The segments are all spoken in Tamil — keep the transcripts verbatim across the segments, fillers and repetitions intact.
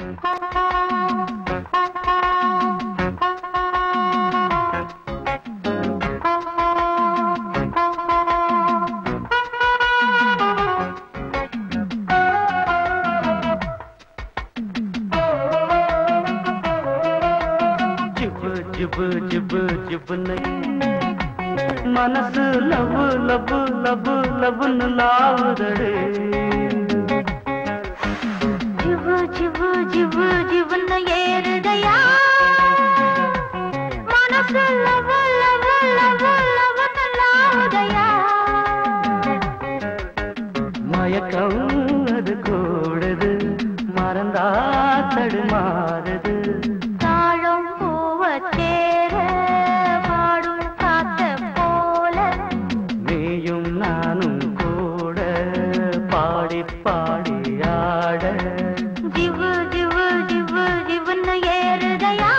जिब जिब जिब नहीं मनसु लब लब लब लबन लावदड़े जिब जिब जिब जिबन ஏறுதையா मनसु लब लब लब लबन लावदया மயக்கம் அது கூடுது மறந்தா தடுமாறுது पाड़ी पाड़ी आड़ जिव जिव जिव जिवन ஏறுதையா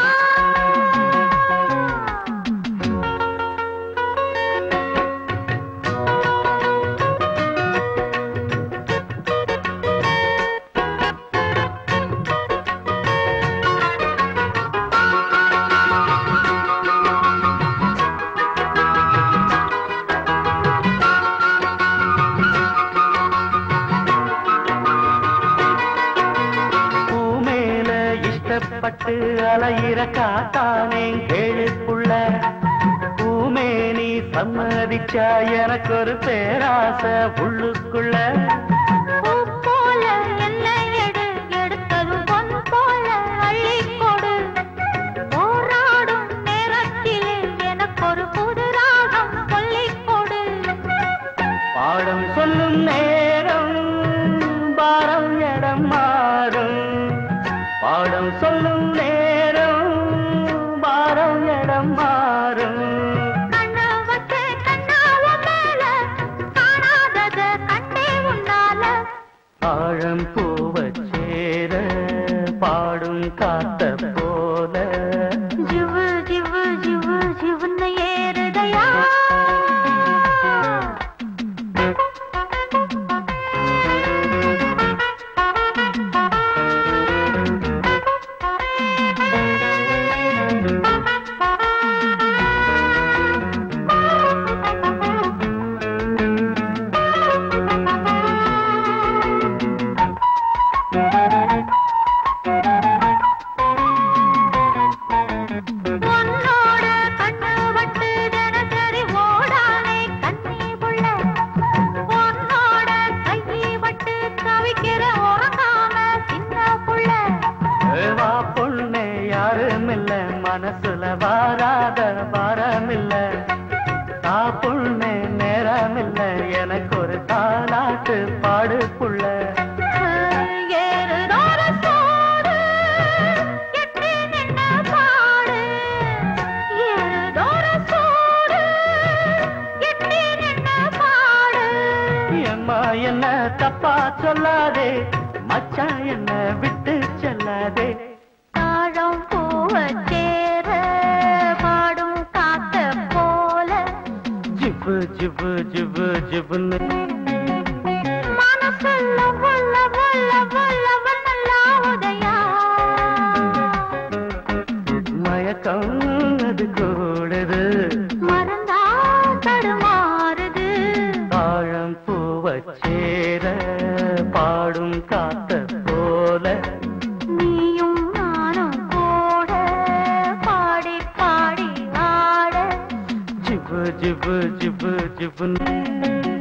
பட்டு அலையிற காத்தானே கேளுக்குள்ள பூமே நீ சம்மதிச்சா எனக்கு ஒரு பேராசை உள்ளுக்குள்ள போல என்ன எடு எடுத்ததும் பொன் போல அள்ளி கொடு போராடும் நேரத்திலே எனக்கு ஒரு புது ராகம் சொல்லிக் கொடு பாடம் சொல்லும் நேரம் பாரம் இடம் மாறும் பாடம் சொல்லும் நேரம் பாரம் இடம் மாறும் கண்ண வச்சு கண்ணாவ மேல காணாதத கண்டே உன்னால ஆழம் பூவச் சேர பாடும் காத்த போல ஜிவு ஜிவு ஜிவு ஜிவுன்னு ஏறுதையா மனசுல வாராத வாரமில்ல சாப்புண்ணே நேரமில்ல எனக்கு ஒரு தாலாட்டு பாடு புள்ள எம்மா என்ன தப்பா சொல்லாதே மச்சான் என்ன விட்டு செல்லாதே தாழம் பூவச்சேர பாடும் காத்த போல ஜிபு ஜிபு ஜிபு ஜிபுன்னு மனசு லவ் லவ் லவ் லவ்னு லாவுதையா மயக்கம் அது கூடுது மறந்தா தடுமாறுது தாழம் பூவச்சேர பாடும் காத்த போல நீயும் நானும் கூட பாடி பாடி ஆட ஜிபு ஜிபு ஜிபு ஜிபுன்னு